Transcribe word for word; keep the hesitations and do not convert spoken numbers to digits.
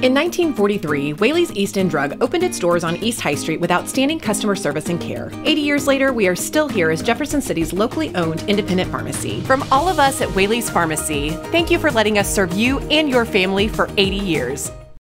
In nineteen forty-three, Whaley's East End Drug opened its doors on East High Street with outstanding customer service and care. eighty years later, we are still here as Jefferson City's locally owned independent pharmacy. From all of us at Whaley's Pharmacy, thank you for letting us serve you and your family for eighty years.